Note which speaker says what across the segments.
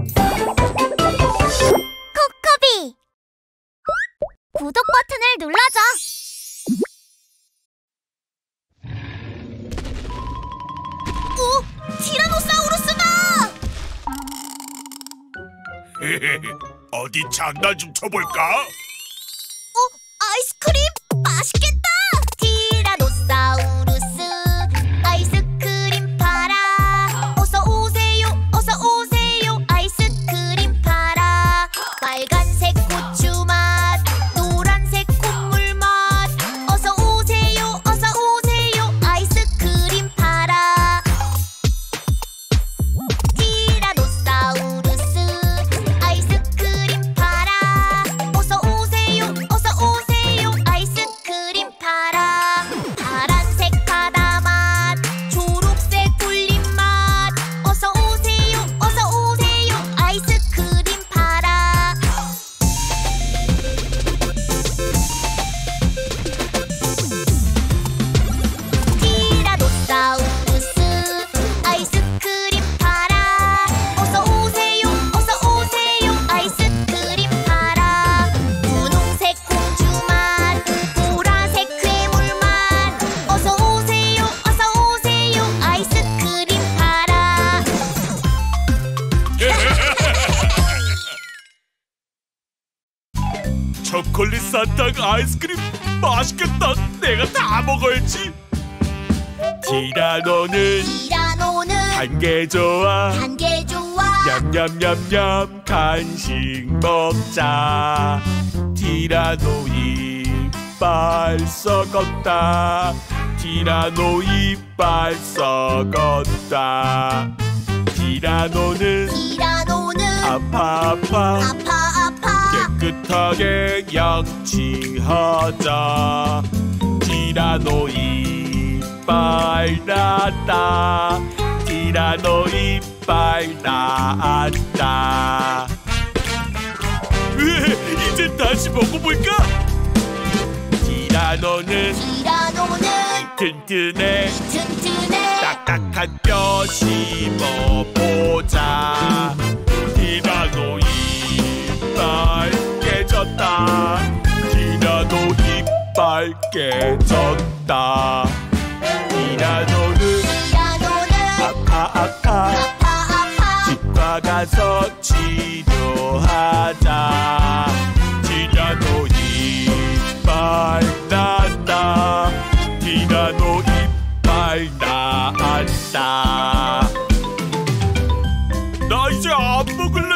Speaker 1: 코코비! 구독 버튼을 눌러줘! 오! 티라노사우루스다!
Speaker 2: 어디 장난 좀 쳐볼까?
Speaker 1: 아이스크림? 맛있겠다! 티라노사우루스 아이스크림 팔아. 어서 오세요, 어서 오세요. 아이스크림 팔아. 빨간색 고추 맛, 노란색 콧물 맛. 어서 오세요, 어서 오세요. 아이스크림 팔아. 티라노사우루스 아이스크림 팔아. 어서 오세요, 어서 오세요. 아이스크림 팔아. 파란색 바다 맛, 초록색 꿀림 맛. 어서 오세요, 어서 오세요. 아이스크림 팔아. 티라노사우루스 아이스크림 팔아. 어서 오세요, 어서 오세요. 아이스크림 팔아. 분홍색 공주 맛, 보라색 괴물 맛. 어서 오세요, 어서 오세요. 아이스크림 팔아.
Speaker 2: 초콜릿 사탕 아이스크림 맛있겠다. 내가 다 먹어야지. 티라노는
Speaker 1: 티라노는
Speaker 2: 단 게 좋아.
Speaker 1: 단 게 좋아.
Speaker 2: 냠냠냠냠 간식 먹자. 티라노 이빨 썩었다. 티라노 이빨 썩었다. 티라노는
Speaker 1: 티라노는
Speaker 2: 아파 아파
Speaker 1: 아파 아파.
Speaker 2: 깨끗하게 양치하자. 티라노 이빨 났다. 티라노 이빨 났다. 이제 다시 먹어볼까? 티라노는
Speaker 1: 티라노는
Speaker 2: 튼튼해.
Speaker 1: 튼튼해.
Speaker 2: 딱딱한 뼈 씹어보자. 티라노 이빨 깨졌다. 티라노 이빨 깨졌다. 티라노는
Speaker 1: 티라노는
Speaker 2: 아파 아파.
Speaker 1: 아파 아파.
Speaker 2: 치과 가서 치료하자. 티라노 이빨 났다. 티라노 이빨 났다. 나 이제 안 먹을래.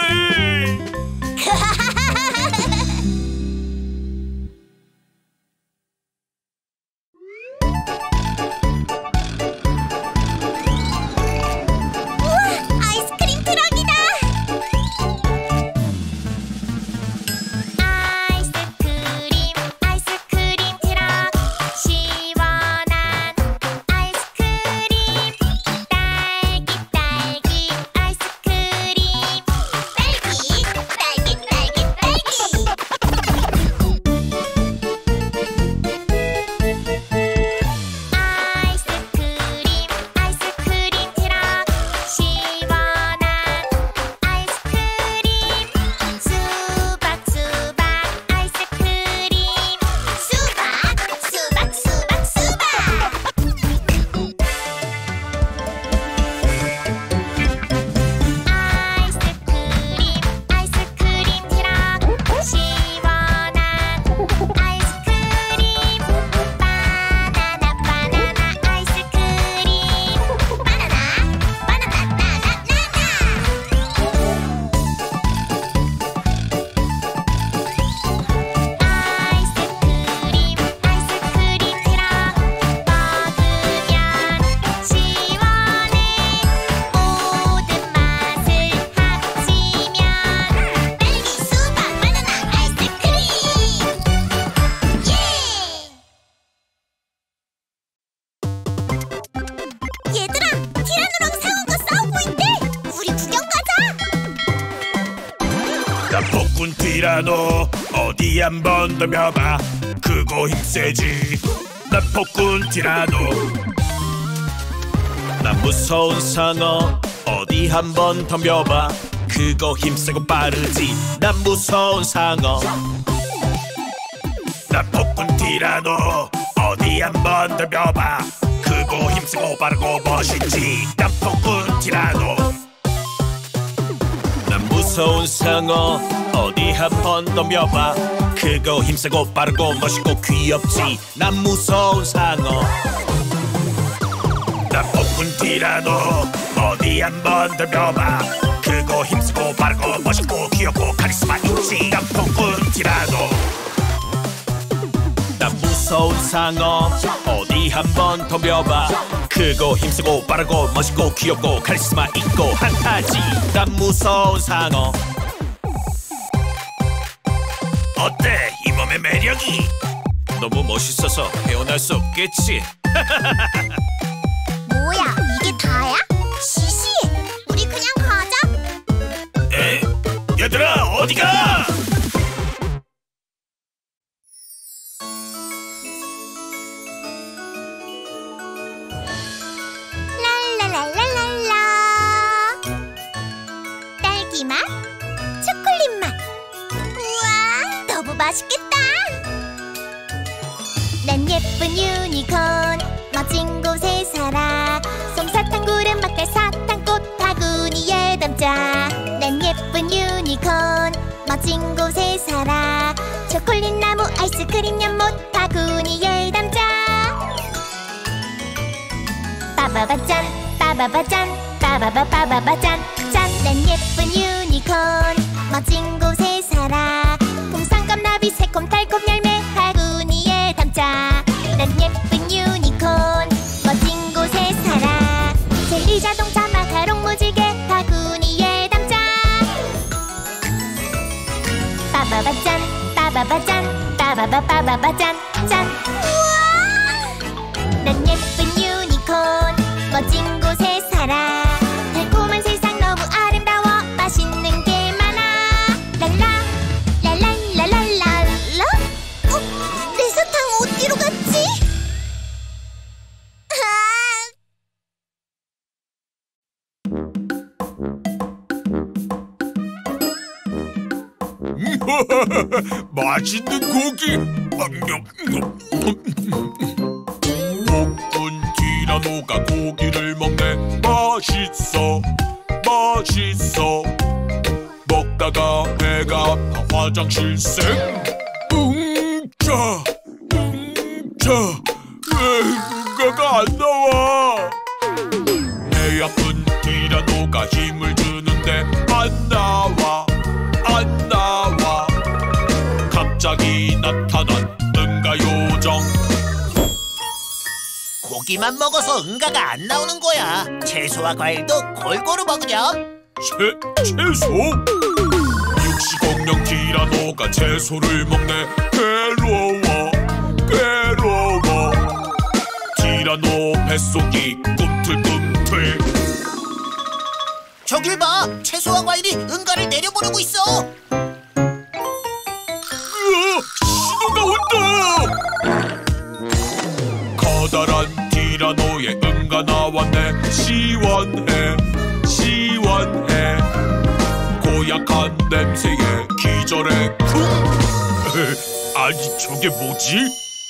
Speaker 1: 우와, 아이스크림 트럭이다. 아이스크림 트럭. 시원한 아이스크림. 딸기 딸기 아이스크림. 딸기 딸기 딸기. 아이스크림 트럭. 시원한 아이스크림. 수박 아이스크림. 수박 아이스크림 트럭. 시원한 아이스크림. 바나나 아이스크림. 바나나 아이스크림 트럭. 먹으면 시원해. 모든 맛을 합치면 딸기, 수박, 바나나 아이스크림. 예! 얘들아, 티라노랑 상어가 싸우고 있대. 우리 구경 가자.
Speaker 2: 나 폭군 티라노 어디 한번 덤벼봐. 크고 힘세지. 나 폭군 티라노. 나 무서운 상어 어디 한번 덤벼봐. 그거 힘세고 빠르지. 난 무서운 상어. 난 폭군 티라노. 어디 한번 덤벼봐. 크고 힘세고 빠르고 멋있지. 난 폭군 티라노. 난 무서운 상어. 어디 한번 덤벼봐. 크고 힘세고 빠르고 멋있고 귀엽지. 난 무서운 상어. 난 폭군 티라노. 어디 한번 덤벼봐. 크고 힘세고 빠르고 멋있고 귀엽고 카리스마 있지. 난 폭군 티라노. 난 무서운 상어. 어디 한번 덤벼봐. 크고 힘세고 빠르고 멋있고 귀엽고 카리스마 있고 핫하지. 난 무서운 상어. 어때? 이 몸의 매력이? 너무 멋있어서 헤어날 수 없겠지.
Speaker 1: 뭐야, 이게 다야? 시시, 우리 그냥 가자.
Speaker 2: 에? 얘들아, 어디가?
Speaker 1: 랄랄랄랄랄라. 딸기맛, 초콜릿맛. 우와, 너무 맛있겠다. 난 예쁜 유니콘, 멋진 곳에 살아. 솜사탕, 구름, 막달, 사탕꽃, 바구니에 담자. 난 예쁜 유니콘, 멋진 곳에 살아. 초콜릿 나무, 아이스크림 연못, 바구니에 담자. 빠바바짠, 빠바바짠, 빠바바바바바짠. 짠! 난 예쁜 유니콘, 멋진 곳에 살아. 풍선껌, 나비, 새콤, 달콤 열매, 바구니에 담자. 난 예쁜 유니콘, 멋진 곳에 살아. 젤리, 자동차, 마카롱, 무지개, 바구니에 담자. 빠바바짠, 빠바바짠, 빠바바바바짠. 짠! 우와! 난 예쁜 유니콘, 멋진 곳에 살아. 달콤한 세상 너무 아름다워. 맛있는 게 많아. 랄라 랄랄랄랄랄라. 내 사탕 어디로 갔지?
Speaker 2: 맛있는 고기. 폭군 티라노가 고기를 먹네. 맛있어, 맛있어. 먹다가 배가 아파 화장실 쌩. 왜 응가가 안 나와? 배 아픈 티라노가 힘을 주는데 안 나와, 안 나와. 갑자기 나타난 응가 요정.
Speaker 3: 고기만 먹어서 응가가 안 나오는 거야. 채소와 과일도 골고루 먹으렴.
Speaker 2: 채소? 육식공룡 티라노가 채소를 먹네. 괴로워, 괴로워. 티라노 뱃속이 꿈틀꿈틀.
Speaker 3: 저길 봐, 채소와 과일이 응가를 내려보내고 있어.
Speaker 2: 신호가 온다. 커다란 티라노의 응가 나왔네. 시원해, 시원해. 고약한 냄새에 기절해. 아니 저게 뭐지?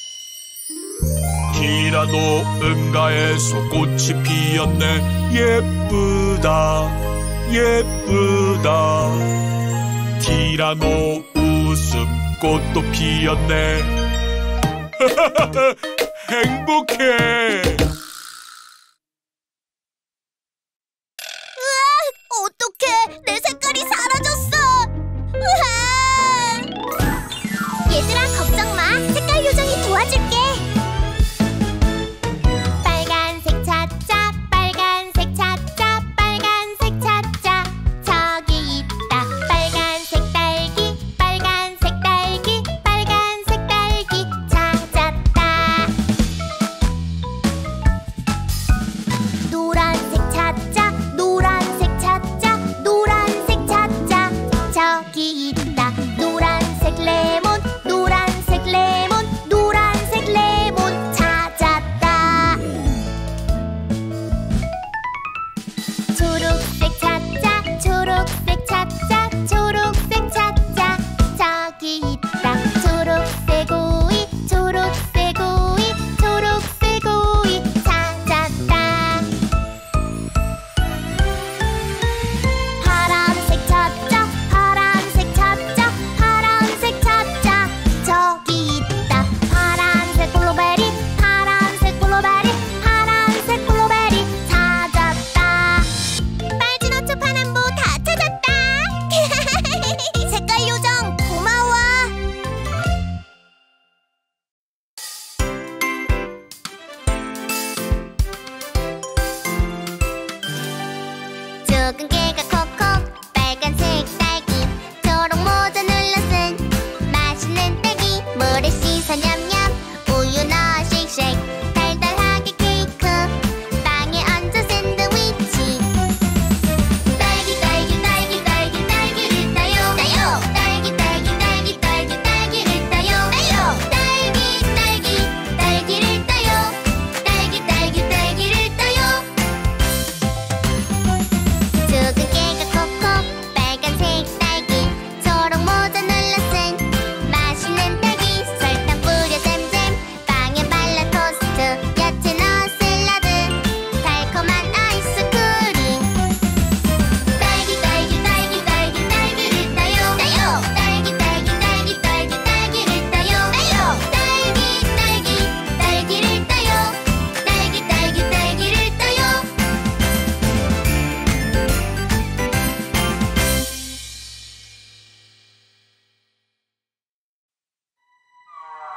Speaker 2: 티라노 응가에서 꽃이 피었네. 예쁘다, 예쁘다. 티라노 웃음꽃도 피었네. 행복해.
Speaker 1: 어떡해, 내 색깔이 사라졌어. 으아! 얘들아, 걱정 마. 색깔 요정이 도와줄게. 빨간색 찾자, 빨간색 찾자, 빨간색 찾자. 저기 있다. 빨간색 딸기, 빨간색 딸기, 빨간색 딸기 찾았다.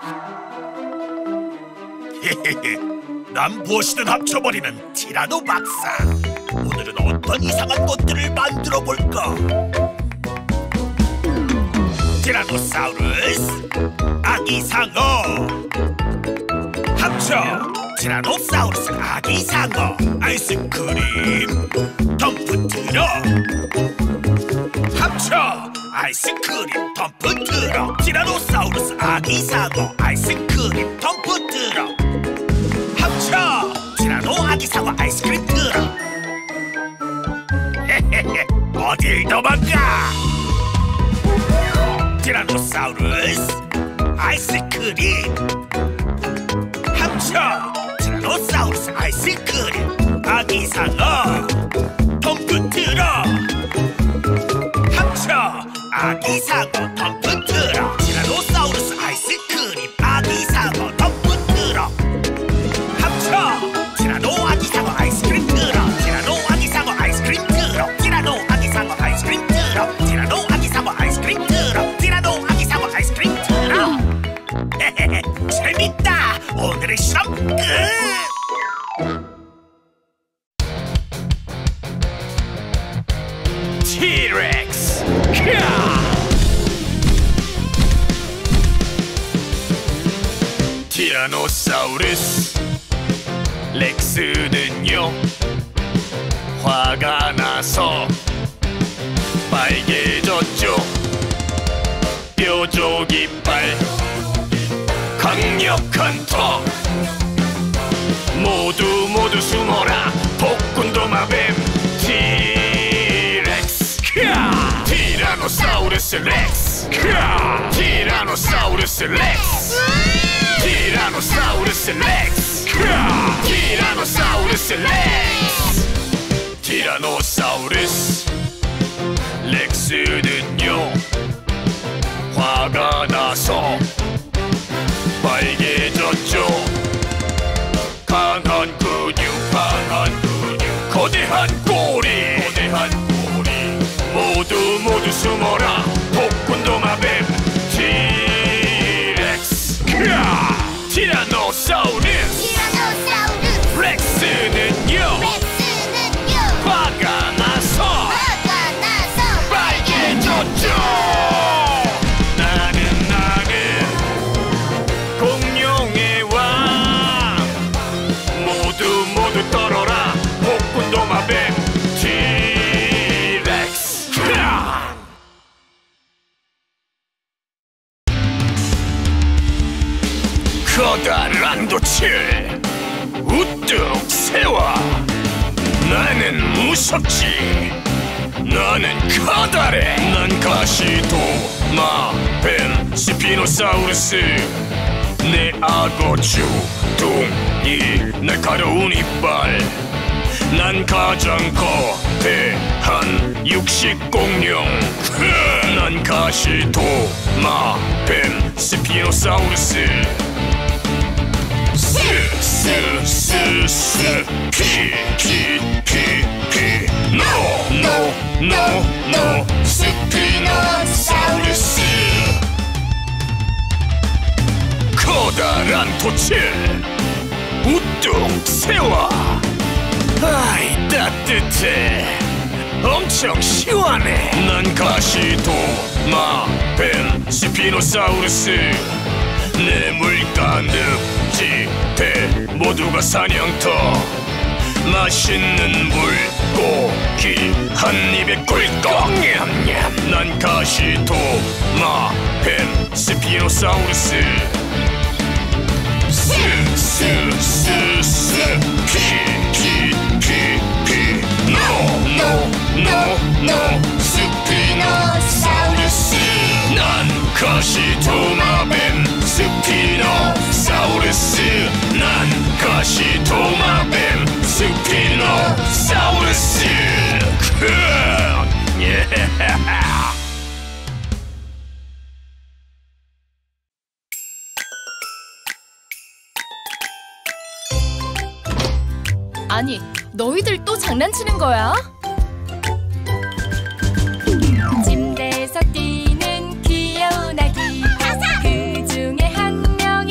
Speaker 2: 난 무엇이든 합쳐버리는 티라노 박사. 오늘은 어떤 이상한 것들을 만들어 볼까? 티라노사우루스 아기 상어. 합쳐 티라노사우루스 아기 상어. 아이스크림 덤프 트럭. 합쳐 아이스크림 덤프 트럭. 티라노사우루스 아기 상어 아이스크림 덤프 트럭. 합쳐 티라노 아기 상어 아이스크림 트럭. 어딜 도망가. 티라노사우루스 아이스크림. 합쳐 티라노사우루스 아이스크림 아기 상어 덤프 트럭. 합쳐 아기 상어 덤프 트럭. 티라노사우루스 아이스크림 아기 상어 덤프 트럭. 합쳐 티라노 아기 상어 아이스크림 트럭. 티라노 아기 상어 아이스크림 트럭. 티라노 아기 상어 아이스크림 트럭. 티라노 아기 상어 아이스크림 트럭. 티라노 아기 상어 아이스크림 트럭. 재밌다. 오늘의 실험 끝. 티렉스. 티라노사우루스 렉스는요 화가 나서 빨개졌죠. 뾰족 이빨 강력한 턱. 모두 숨어라. 복군도마뱀 티렉스. 티라노사우루스 렉스. 티라노사우루스 렉스. 티라노사우루스 렉스. 티라노사우루스 렉스. 티라노사우루스 렉스는요 화가 나서 빨개졌죠. 강한 근육 거대한 꼬리 모두 숨어라. 복군도마뱀 티렉스. 티라노사우루스 렉스는요 화가 나서 빨개졌죠. 나는 공룡의 왕. 모두 떨어라. 복군도마뱀 티렉스. 커다란 돋칠 우뚝 세워. 나는 무섭지. 나는 커다래. 난 가시도마뱀 스피노사우루스. 내 악어 주둥이 날카로운 이빨. 난 가장 거대한 육식공룡. 난 가시도마뱀 스피노사우루스. 노 스피노사우루스. 커다란 돋칠 우뚝 세워. 아이 따뜻해. 엄청 시원해. 난 가시도마뱀 스피노사우루스. 뇌물가 늪지대 모두가 사냥터. 맛있는 물고기 한 입에 꿀꺽. 난 가시도마뱀 스피노사우루스. 노 스피노사우루스. 난 가시도마뱀 스피노사우루스. 난 가시도마뱀 스피노사우루스.
Speaker 4: 아니, 너희들 또 장난치는 거야? 침대에서 뛰는 귀여운 아기. 그 중에 한 명의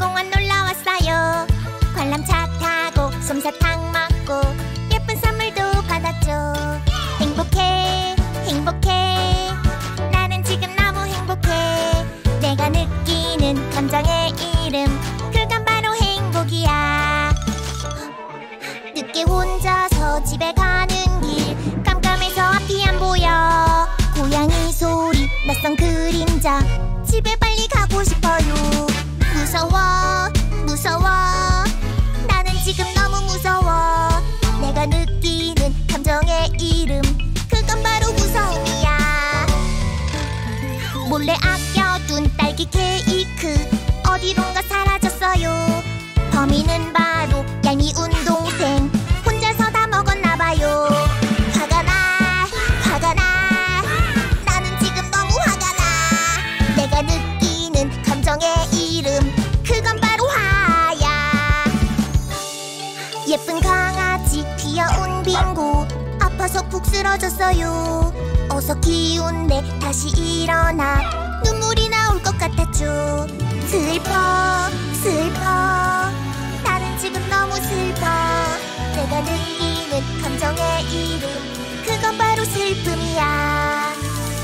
Speaker 1: 놀이공원 놀러왔어요. 관람차 타고 솜사탕 먹고 예쁜 선물도 받았죠. 행복해 행복해 나는 지금 너무 행복해. 내가 느끼는 감정의 이름 그건 바로 행복이야. 늦게 혼자서 집에 가는 길 깜깜해서 앞이 안 보여. 고양이 소리 낯선 그림자 집에 빨리 가고 싶어요. 무서워 무서워 나는 지금 너무 무서워. 내가 느끼는 감정의 이름 그건 바로 무서움이야. 몰래 아껴둔 딸기 케이크 어디론가 사라졌어요. 범인은 바로 얄미운 동생 혼자서 다 먹었나봐요. 화가 나 화가 나 나는 지금 너무 화가 나. 내가 느끼는 감정의 이름 그건 바로 화야. 예쁜 강아지 귀여운 빙고 아파서 푹 쓰러졌어요. 어서 기운내 다시 일어나. 눈물이 나올 것 같았죠. 슬퍼 슬퍼 나는 지금 너무 슬퍼. 내가 느끼는 감정의 이름 그건 바로 슬픔이야.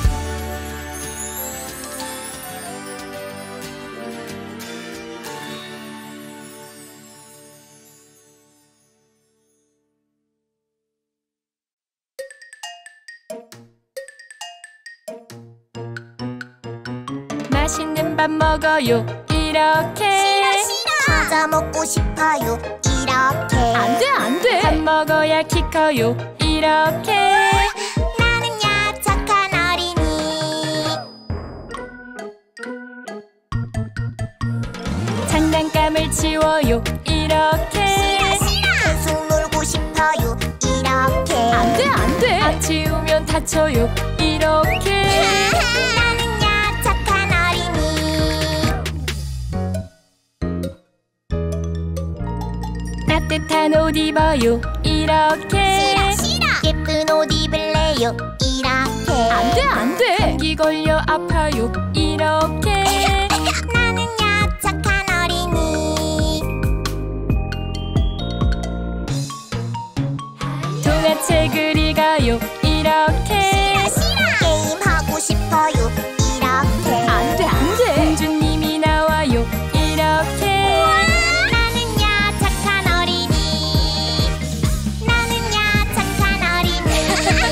Speaker 4: 맛있는 밥 먹어요. 이렇게.
Speaker 1: 과자 먹고 싶어요. 이렇게.
Speaker 4: 안 돼, 안 돼. 밥 먹어야 키 커요. 이렇게.
Speaker 1: 나는야 착한 어린이.
Speaker 4: 장난감을 치워요. 이렇게.
Speaker 1: 계속 놀고 싶어요. 이렇게.
Speaker 4: 안 돼, 안 돼. 안 치우면 다쳐요. 이렇게.
Speaker 1: 나는야 착한 어린이.
Speaker 4: 따뜻한 옷 입어요. 이렇게.
Speaker 1: 예쁜 옷 입을래요. 이렇게.
Speaker 4: 안 돼, 안 돼. 감기 걸려 아파요. 이렇게.
Speaker 1: 나는야 착한 어린이.
Speaker 4: 동화책을 읽어요. 이렇게.
Speaker 1: 게임하고 싶어요. 이렇게.
Speaker 4: 안 돼, 안 돼. 공주님이 나와요. 이렇게.
Speaker 1: 나는야 착한 어린이. 나는야 착한 어린이.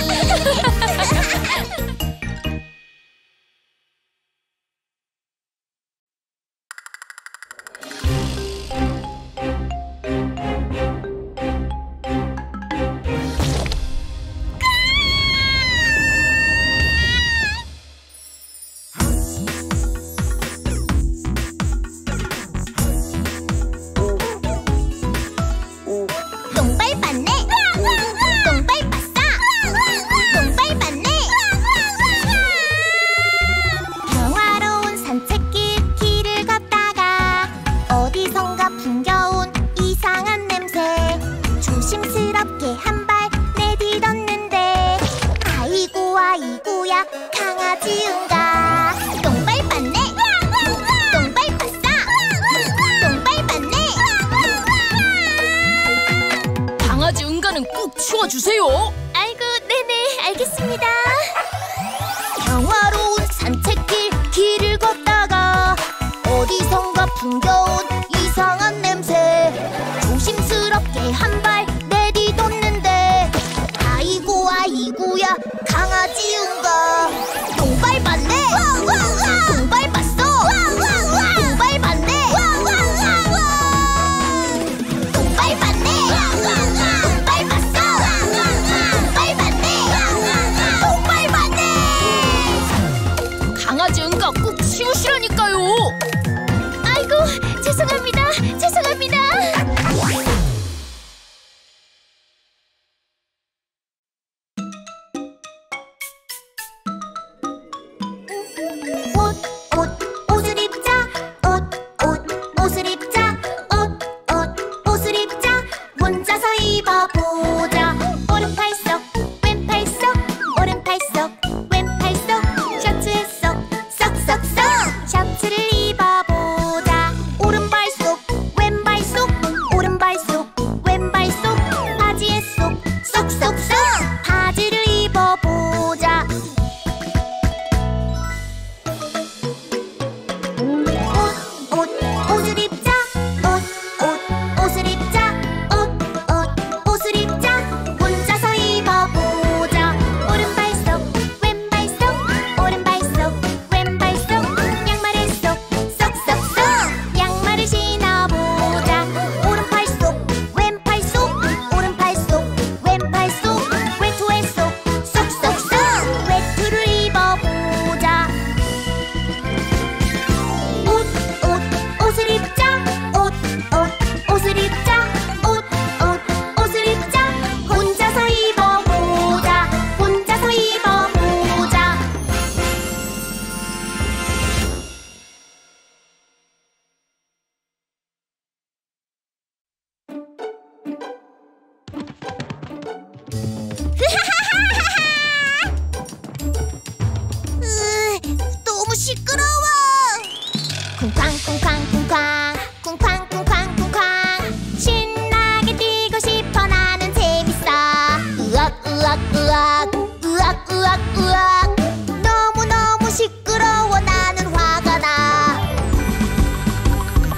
Speaker 1: 똥발 봤네. 똥발 봤어. 똥발 봤네. 평화로운 산책길 길을 걷다가 어디선가 풍겨온 이상한 냄새. 조심스럽게 한 발 내디뎠는데 아이고 아이고야 강아지인가. 똥발 봤네. 똥발 봤어. 똥발 봤네.
Speaker 4: 강아지 응가는 꼭 치워주세요.
Speaker 1: 아이고 네네 알겠습니다. 평화로운 산책길 길을 걷다가 어디선가 풍겨온 이상한 냄새. 조심스럽게 한 발 내디뎠는데 아이고 아이고야 강아지인가. 똥발 봤네. 똥발 봤어. 똥발 봤네. 똥발 봤네. 똥발 봤어. 똥발 봤네. 똥발 봤네.
Speaker 4: 강아지 응가 꼭 치우시라니까요.
Speaker 1: 아이고 죄송합니다.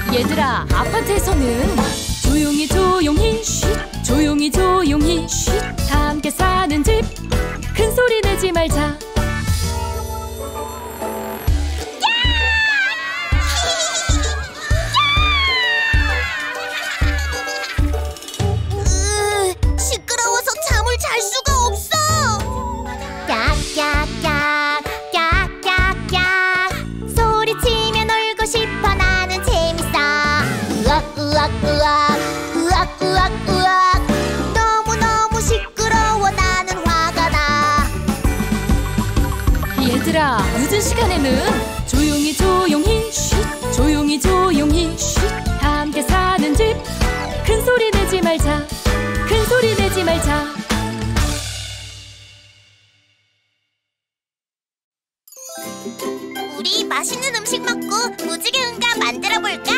Speaker 4: 얘들아, 아파트에서는 조용히 조용히 쉿, 조용히 조용히 쉿. 다 함께 사는 집, 큰 소리 내지 말자.
Speaker 1: 시끄러워서 잠을 잘 수가 없어. 깍깍깍 깍깍깍 소리치며 놀고 싶어. 나는 재밌어. 으악 으악 으악 으악 으악 으악 너무너무 시끄러워. 나는 화가 나.
Speaker 4: 얘들아, 늦은 시간에는 조용히 조용히 쉿, 조용히 조용히 쉿. 다 함께 사는 집, 큰 소리 내지 말자. 큰 소리 내지 말자.
Speaker 1: 우리 맛있는 음식 먹고 무지개 응가 만들어 볼까?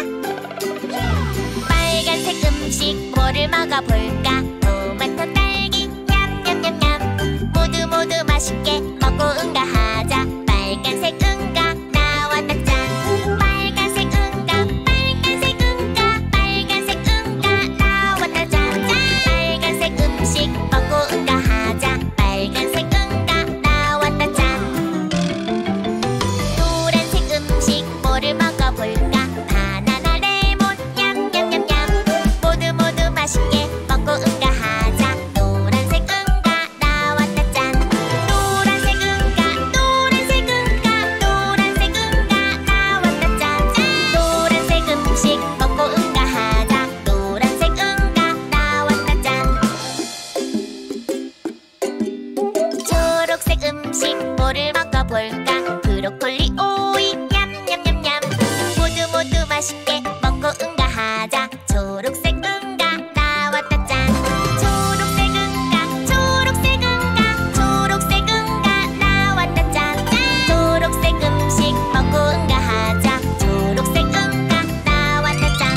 Speaker 1: 빨간색 음식 뭐를 먹어볼까? 토마토, 딸기, 냠냠냠냠. 모두 모두 맛있게 먹고 응가하자. 빨간색 응가 나왔다 짠. 빨간색 응가, 빨간색 응가, 빨간색 응가 나왔다 짠. 빨간색 음식 먹고 응가하자. 빨간색 응가 나왔다 짠. 노란색 음식 뭐를 먹어볼까? 바나나, 레몬, 냠냠냠냠. 모두 모두 맛있게 먹고 응가하자. 노란색 응가 나왔다 짠. 노란색 응가, 노란색 응가, 노란색 응가 나왔다 짠. 노란색 음식 먹고 응가하자. 노란색 응가 나왔다 짠. 초록색 음식 뭐를 먹어볼까? 브로콜리, 오이, 냠냠냠냠. 모두 모두 맛있게 먹고 응가하자. 초록색 응가 나왔다 짠. 초록색 응가, 초록색 응가, 초록색 응가 나왔다 짠. 초록색 음식 먹고 응가하자. 초록색 응가 나왔다 짠.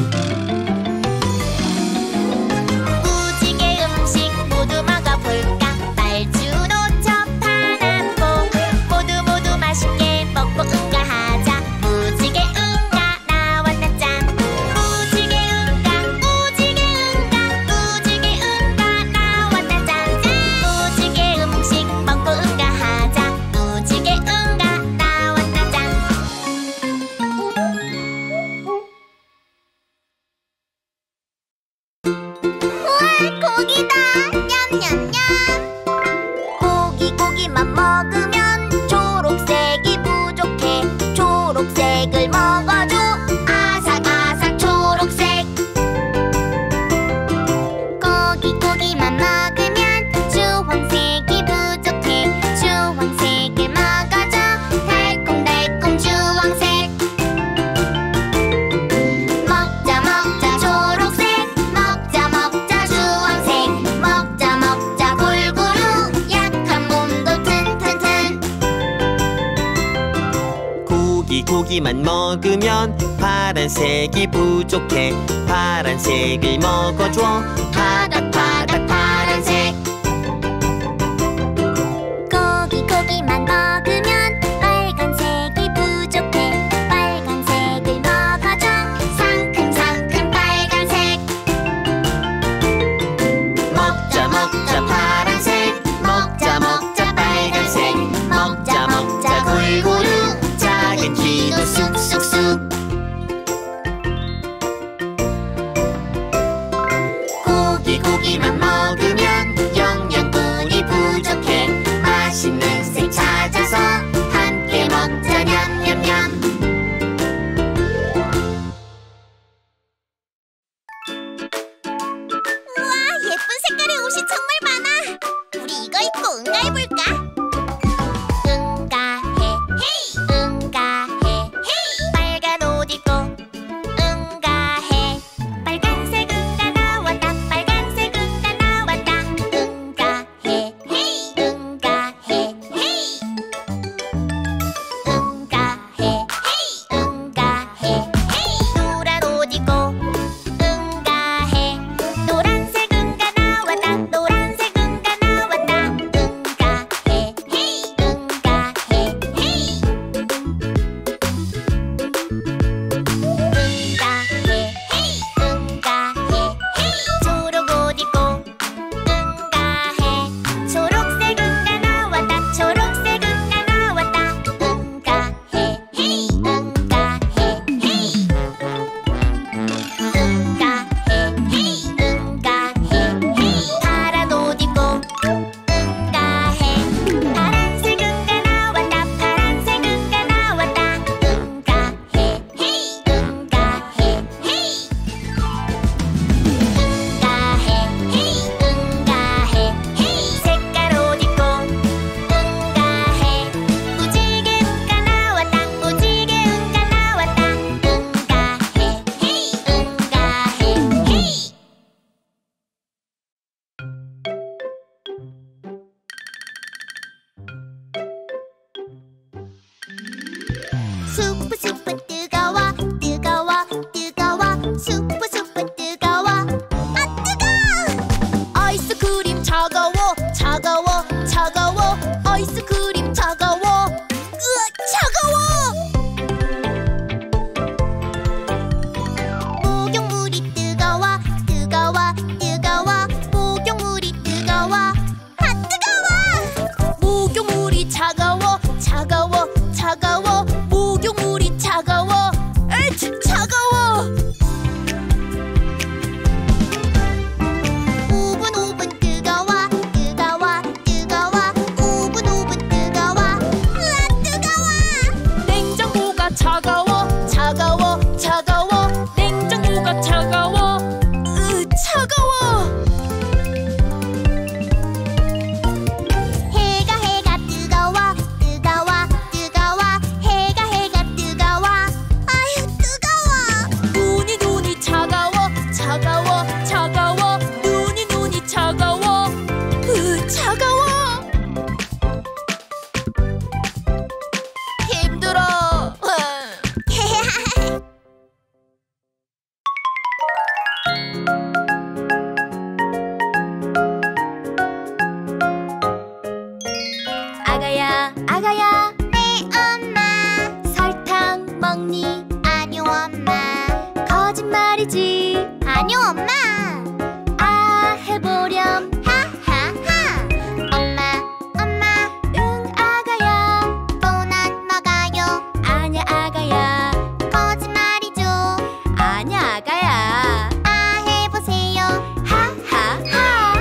Speaker 1: 무지개 음식 모두 먹어볼까? 말주, 노초, 파남고. 모두 모두 맛있게 먹고 응가하자. 무지개 응가 나왔다 짠. 무지개 응가, 무지개 응가, 무지개 응가 나왔다 짠. 무지개 음식 먹고 응가하자. 무지개 응가 나왔다 짠. 우와, 고기다. 냠냠냠. 고기만 먹으면 초록색이 부족해. 초록색을 먹어줘. 아삭아삭 초록색. 고기만 먹으면 주황색이 부족해. 주황색을 먹어줘. 달콤달콤 주황색. 먹자 먹자 초록색. 먹자 먹자 주황색. 먹자 먹자 골고루. 약한 몸도 튼튼튼.
Speaker 5: 고기만 먹으면 파란색이 부족해. 파란색을 먹어줘. 파닥파닥 파란색. 고기만 먹으면 빨간색이 부족해. 빨간색을 먹어줘. 상큼상큼 빨간색. 먹자 먹자 파란색. 먹자 먹자 빨간색. 먹자 먹자 골고루. 작은 키도 쑥쑥쑥. 고기만 먹으면 영양분이 부족해. 맛있는 색 찾아서 함께 먹자. 냠냠냠. 우와, 예쁜 색깔의 옷이 정말 많아. 우리 이거 입고 응가해볼까? 응가해 헤이, 응가해 헤이. 빨간 옷 입고 응가해. 빨간색 응가 나왔다. 빨간색 응가 나왔다. 응가해 헤이, 응가해 헤이. 응가해 헤이, 응가해 헤이. 노란 옷 입고 응가해. 노란색 응가 나왔다. 노란색
Speaker 4: 말이지.
Speaker 1: 아니요, 엄마.
Speaker 4: 아 해보렴.
Speaker 1: 하하하. 엄마,
Speaker 4: 응 아가야.
Speaker 1: 도넛 먹어요.
Speaker 4: 아냐 아가야.
Speaker 1: 거짓말이죠.
Speaker 4: 아냐 아가야.
Speaker 1: 아, 해보세요.
Speaker 4: 하하하.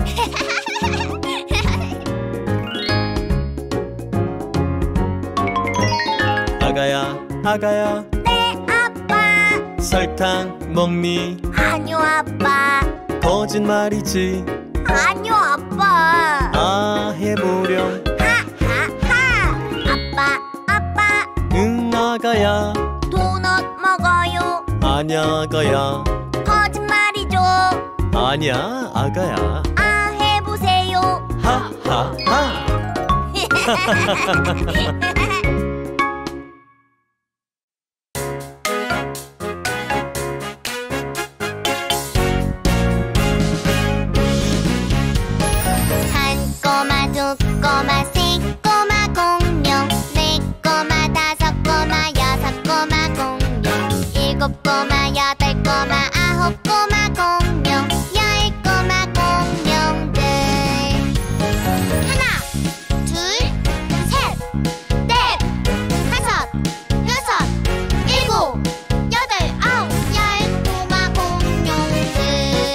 Speaker 6: 아가야 아가야
Speaker 1: 네, 아빠.
Speaker 6: 설탕 먹니?
Speaker 1: 아니요, 아빠.
Speaker 6: 거짓말이지.
Speaker 1: 아니요, 아빠.
Speaker 6: 아 해보렴.
Speaker 1: 하하하. 아빠.
Speaker 6: 응 아가야
Speaker 1: 도넛 먹어요.
Speaker 6: 아냐 아가야
Speaker 1: 거짓말이죠.
Speaker 6: 아냐 아가야
Speaker 1: 아, 해보세요.
Speaker 6: 하하하.
Speaker 1: 한 꼬마, 두 꼬마, 세 꼬마 공룡, 네 꼬마, 다섯 꼬마, 여섯 꼬마 공룡, 일곱 꼬마, 여덟 꼬마, 아홉 꼬마 공룡, 열 꼬마 공룡들. 하나, 둘, 셋, 넷, 다섯, 여섯, 일곱, 여덟, 아홉, 열 꼬마 공룡들.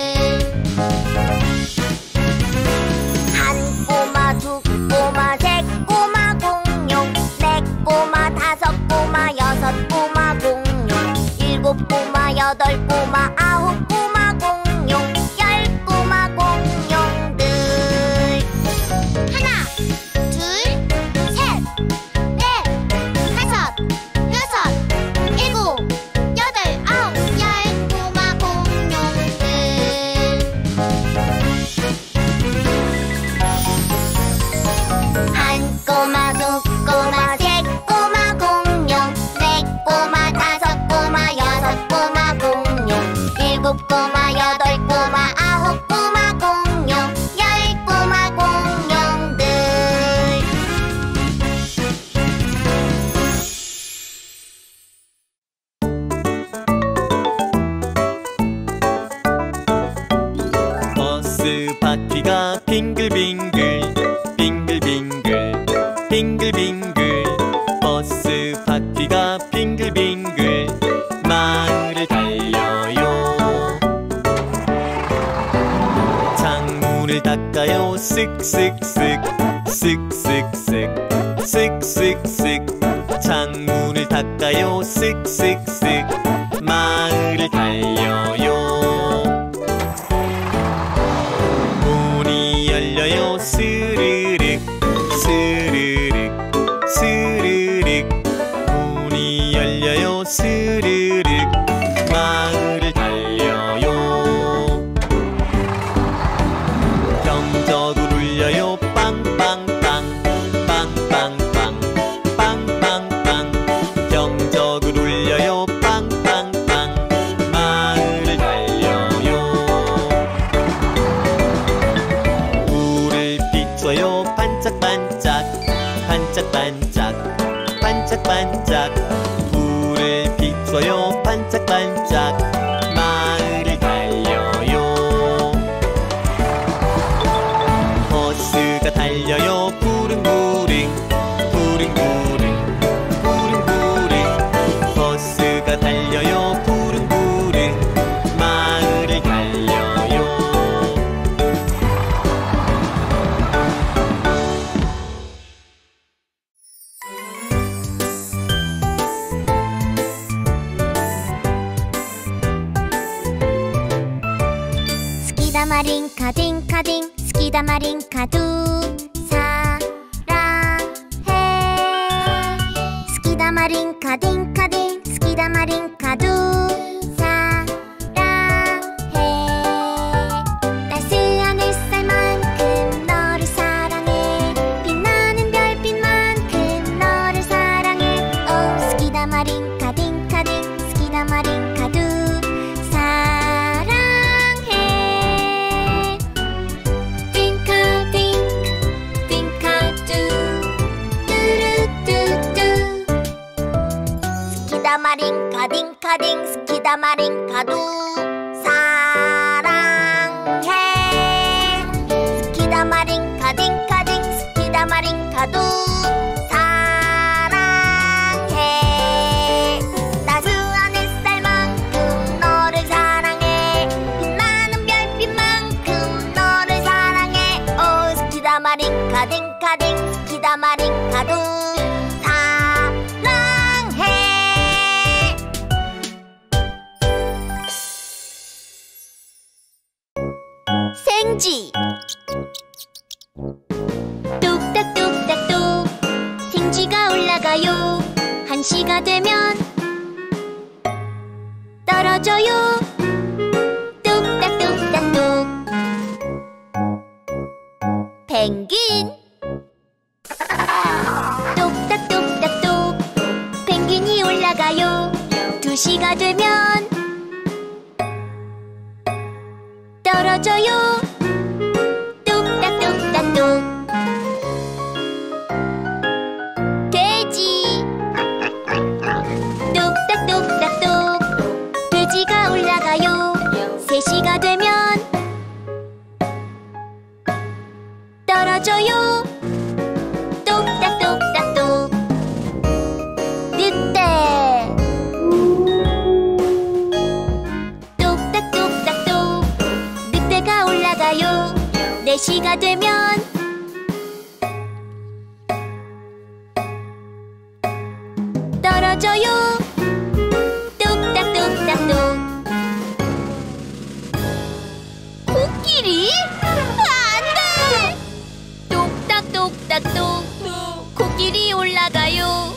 Speaker 1: 한 꼬마, 두 꼬마, 세 꼬마 공룡, 네 꼬마, 다섯 꼬마, 여섯 꼬마 공룡, 일곱 꼬마, 여덟 꼬마, 아홉 꼬마 공룡, 열 꼬마 공룡들. 하나, 둘, 셋, 넷, 다섯, 여섯, 일곱, 여덟, 아홉, 열 꼬마 공룡들. 한 꼬마, 두 꼬마, 세 꼬마 공룡, 네 꼬마, 다섯 꼬마, 여섯 꼬마 공룡, 일곱 꼬마, 여덟 꼬마, 아홉 꼬마 공룡, 열 꼬마 공룡들.
Speaker 6: 버스 바퀴가 빙글빙글 빙글빙글 빙글빙글 버스 바퀴가 빙글빙글 마을을 달려요. 창문을 닦아요. 쓱쓱쓱 쓱쓱쓱 쓱쓱쓱 창문을 닦아요. 쓱쓱쓱 마을을 달려요. 문이 열려요. 스르륵 스르륵 스르륵 문이 열려요. 스르륵 마을을 달려요. 경적을 울려요. 빵빵빵 빵빵빵 빵빵빵 경적을 울려요. 빵빵빵 마을을 달려요. 불을 비춰요. 반짝반짝 반짝반짝 반짝반짝 불을 비춰요. 반짝반짝 마을을 달려요. 버스가 달려요. 부릉부릉 부릉부릉 부릉부릉 버스가 달려요. 부릉부릉 마을을 달려요.
Speaker 1: 스키다마링카 딩카딩 스키다마링카 두 사랑해. 스키다마링카 딩카딩 스키다마링카 두 사랑해. 따스한 햇살만큼 너를 사랑해. 빛나는 별빛만큼 너를 사랑해. 오 스키다마링카 딩카딩 스키다마링카 두 사랑해. 딩카딩 딩카두 뚜루뚜뚜
Speaker 5: 스키다마링카도 사랑해. 스키다마링카 딩카딩 스키다마링카도 사랑해. 따스한 햇살만큼 너를 사랑해. 빛나는 별빛만큼 너를 사랑해. 오 스키다마링카 딩카딩 스키다마링카도 사랑해. 생쥐 뚝딱뚝딱뚝 생쥐가 올라가요. 1시가 되면 떨어져요. 뚝딱뚝딱뚝 펭귄 뚝딱뚝딱뚝 펭귄이 올라가요. 2시가 되면 떨어져요. 뚝딱뚝딱뚝 돼지 뚝딱뚝딱뚝 돼지가 올라가요. 3시가 되면 떨어져요. 뚝딱뚝딱뚝 늑대 뚝딱뚝딱뚝 늑대가 올라가요. 4시가 되면 떨어져요. 뚝딱뚝딱뚝 코끼리? 안돼! 뚝딱뚝딱뚝 코끼리 올라가요.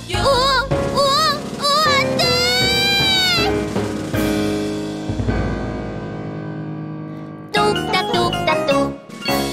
Speaker 5: 안돼! 뚝딱뚝딱뚝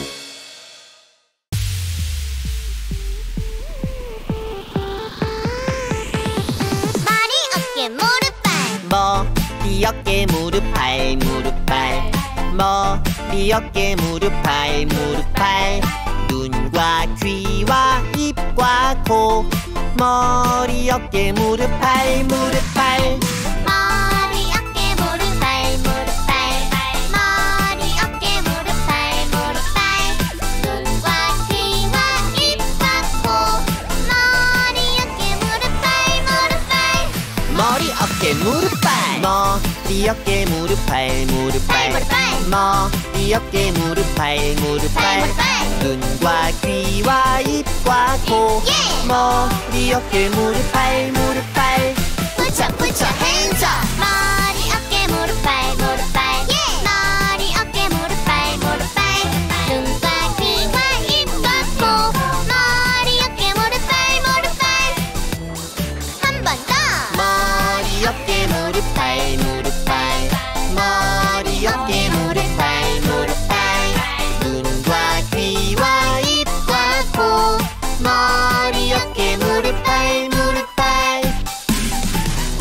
Speaker 5: 머리 어깨 무릎발
Speaker 6: 머리 어깨 무릎발 무릎발 머리 어깨 무릎발 무릎발 눈과 귀와 입과 코 머리 어깨 무릎발 무릎발
Speaker 5: 머리 어깨 무릎발 무릎발 머리 어깨 무릎발 무릎발 눈과 귀와 입과 코 머리 어깨 무릎발 무릎발
Speaker 6: 머리 어깨 무릎발 머리 어깨 무릎발 무릎발 머리 어깨 무릎발 무릎발 눈과 귀와 입과 코 머리 어깨 무릎발 무릎발
Speaker 5: Put your hands up 머리 어깨 무릎발 무릎발 머리 어깨 무릎발 무릎발 눈과 귀와 입과 코 머리 어깨 무릎발 무릎발 한 번 더
Speaker 6: 머리 어깨 무릎발 무릎발 머리 어깨 무릎발 무릎발 눈과 귀와 입과 코 머리 어깨 무릎발 무릎발 예!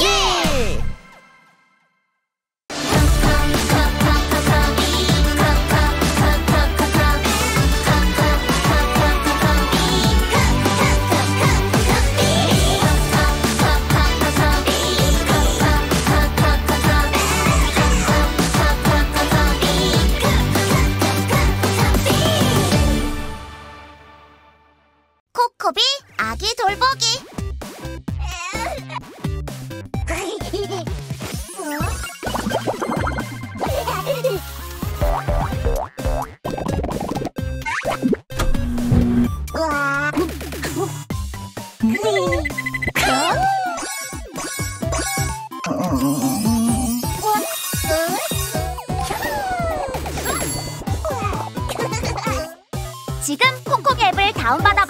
Speaker 5: 코코비 아기 돌보기 지금 콕콕 앱을 다운받아봐.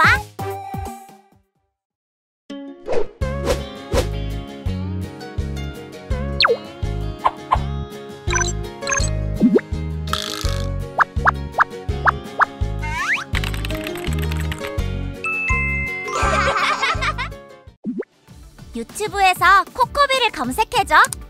Speaker 5: 유튜브에서 코코비를 검색해줘.